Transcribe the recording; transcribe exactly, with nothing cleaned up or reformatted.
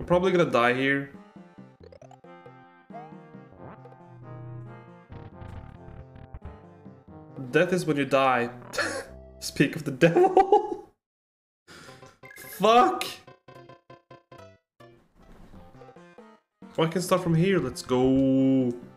I'm probably gonna die here. Death is when you die. Speak of the devil. Fuck. Oh, I can start from here. Let's go.